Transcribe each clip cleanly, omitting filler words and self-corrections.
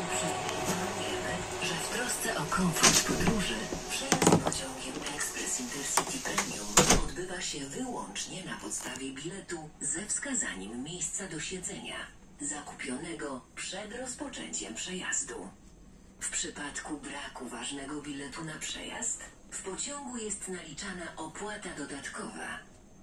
Informujemy, że w trosce o komfort podróży przejazd pociągiem Express Intercity Premium odbywa się wyłącznie na podstawie biletu ze wskazaniem miejsca do siedzenia, zakupionego przed rozpoczęciem przejazdu. W przypadku braku ważnego biletu na przejazd, w pociągu jest naliczana opłata dodatkowa.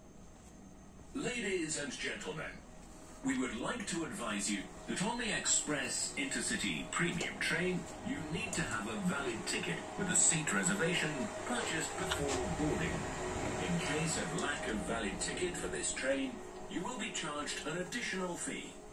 Ladies and gentlemen, we would like to advise you that on the Express Intercity Premium train, you need to have a valid ticket with a seat reservation purchased before boarding. In case of lack of valid ticket for this train, you will be charged an additional fee.